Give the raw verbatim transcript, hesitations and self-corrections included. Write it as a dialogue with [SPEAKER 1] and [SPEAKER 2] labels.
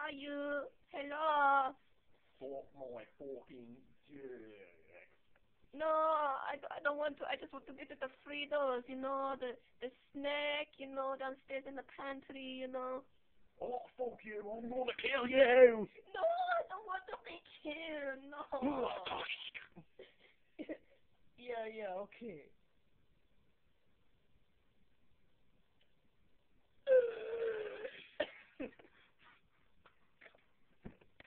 [SPEAKER 1] are you? Hello?
[SPEAKER 2] Fuck my fucking dick.
[SPEAKER 1] No, I, I don't want to. I just want to get the Fritos, you know, the the snack, you know, downstairs in the pantry, you know.
[SPEAKER 2] Oh, fuck you, I'm gonna kill you!
[SPEAKER 1] No, I don't want to be killed, no. Yeah, yeah, okay.